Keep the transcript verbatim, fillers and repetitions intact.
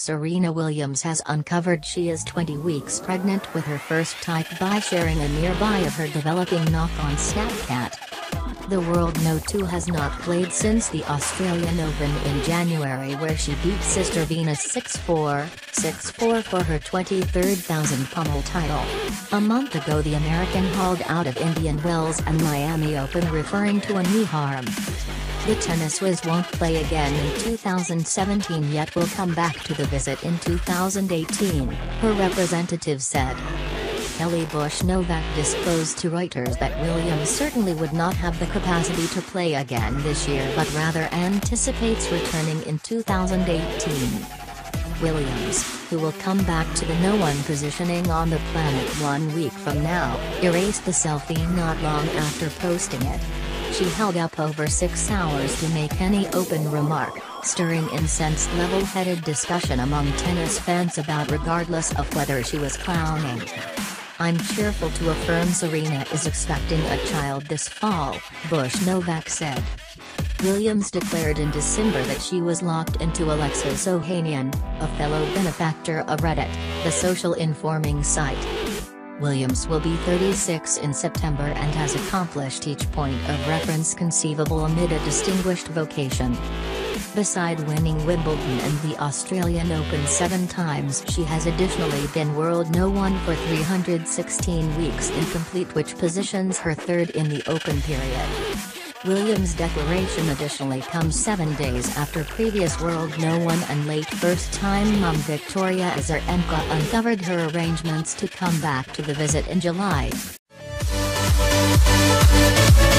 Serena Williams has uncovered she is twenty weeks pregnant with her first type by sharing a nearby of her developing knock on Snapchat. The world No two has not played since the Australian Open in January, where she beat sister Venus six four, six four for her twenty-third thousand pommel title. A month ago the American hauled out of Indian Wells and Miami Open referring to a knee harm. The tennis whiz won't play again in two thousand seventeen yet will come back to the visit in two thousand eighteen, her representative said. Kelly Bush Novak disclosed to Reuters that Williams certainly would not have the capacity to play again this year but rather anticipates returning in two thousand eighteen. Williams, who will come back to the no one positioning on the planet one week from now, erased the selfie not long after posting it. She held up over six hours to make any open remark, stirring incensed level-headed discussion among tennis fans about regardless of whether she was clowning. "I'm cheerful to affirm Serena is expecting a child this fall," Bush Novak said. Williams declared in December that she was locked into Alexis Ohanian, a fellow benefactor of Reddit, the social informing site. Williams will be thirty-six in September and has accomplished each point of reference conceivable amid a distinguished vocation. Beside winning Wimbledon and the Australian Open seven times, she has additionally been world no one for three hundred sixteen weeks incomplete, which positions her third in the Open period. Williams' declaration additionally comes seven days after previous world no one and late first-time mum Victoria Azarenka uncovered her arrangements to come back to the visit in July.